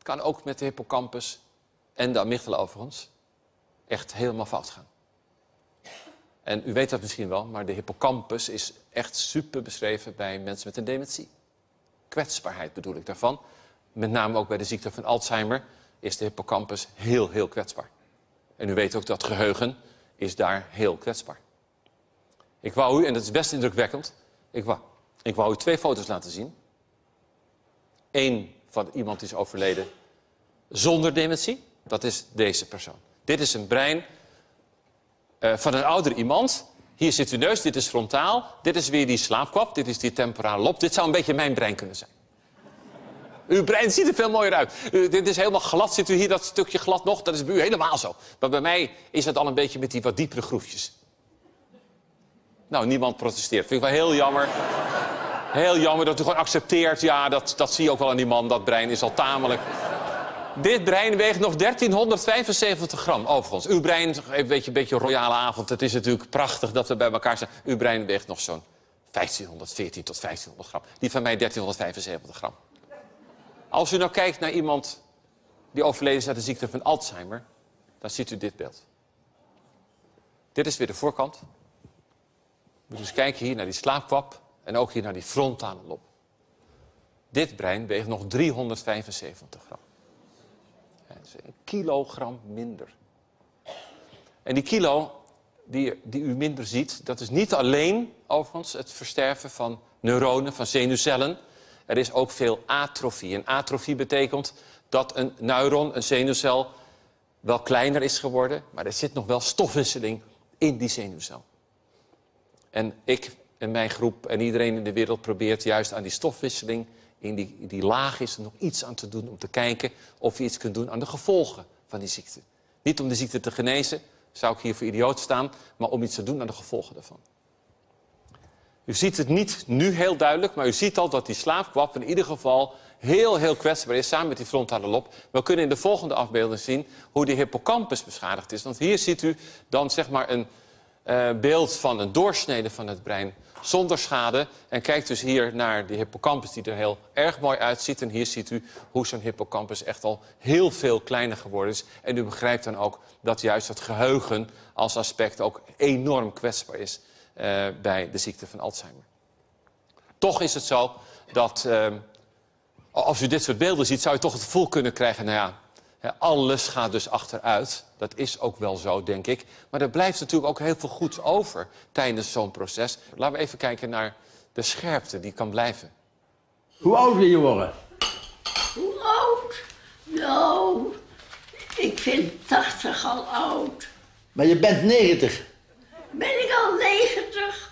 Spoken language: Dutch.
Het kan ook met de hippocampus en de amygdala overigens echt helemaal fout gaan. En u weet dat misschien wel, maar de hippocampus is echt super beschreven bij mensen met een dementie. Kwetsbaarheid bedoel ik daarvan. Met name ook bij de ziekte van Alzheimer is de hippocampus heel kwetsbaar. En u weet ook dat geheugen is daar heel kwetsbaar. Ik wou u, en dat is best indrukwekkend, ik wou u 2 foto's laten zien. Eén van iemand die is overleden zonder dementie. Dat is deze persoon. Dit is een brein van een ouder iemand. Hier zit uw neus, dit is frontaal. Dit is weer die slaapkwap, dit is die temporale lob. Dit zou een beetje mijn brein kunnen zijn. Uw brein ziet er veel mooier uit. Dit is helemaal glad. Ziet u hier dat stukje glad nog? Dat is bij u helemaal zo. Maar bij mij is het al een beetje met die wat diepere groefjes. Nou, niemand protesteert. Vind ik wel heel jammer. Heel jammer dat u gewoon accepteert. Ja, dat zie je ook wel aan die man. Dat brein is al tamelijk... Dit brein weegt nog 1375 gram, overigens. Uw brein, een beetje royale avond. Het is natuurlijk prachtig dat we bij elkaar zijn. Uw brein weegt nog zo'n 14 tot 1500 gram. Die van mij 1375 gram. Als u nou kijkt naar iemand die overleden is aan de ziekte van Alzheimer, dan ziet u dit beeld. Dit is weer de voorkant. Moet dus kijken hier naar die slaapkwap en ook hier naar die frontale lob. Dit brein weegt nog 375 gram. Dat is 1 kilogram minder. En die kilo die u minder ziet, dat is niet alleen overigens het versterven van neuronen, van zenuwcellen. Er is ook veel atrofie. En atrofie betekent dat een neuron, een zenuwcel, wel kleiner is geworden, maar er zit nog wel stofwisseling in die zenuwcel. En ik en mijn groep en iedereen in de wereld probeert juist aan die stofwisseling, in die laag is er nog iets aan te doen om te kijken of je iets kunt doen aan de gevolgen van die ziekte. Niet om de ziekte te genezen, zou ik hier voor idioot staan, maar om iets te doen aan de gevolgen daarvan. U ziet het niet nu heel duidelijk, maar u ziet al dat die slaapkwap in ieder geval heel kwetsbaar is, samen met die frontale lob. We kunnen in de volgende afbeelding zien hoe die hippocampus beschadigd is. Want hier ziet u dan zeg maar een beeld van een doorsnede van het brein zonder schade. En kijkt dus hier naar die hippocampus die er heel erg mooi uitziet. En hier ziet u hoe zo'n hippocampus echt al heel veel kleiner geworden is. En u begrijpt dan ook dat juist het geheugen als aspect ook enorm kwetsbaar is bij de ziekte van Alzheimer. Toch is het zo dat als u dit soort beelden ziet, zou je toch het gevoel kunnen krijgen, nou ja, alles gaat dus achteruit. Dat is ook wel zo, denk ik. Maar er blijft natuurlijk ook heel veel goeds over tijdens zo'n proces. Laten we even kijken naar de scherpte die kan blijven. Hoe oud wil je worden? Hoe oud? Nou, ik vind 80 al oud. Maar je bent 90. Ben ik al 90?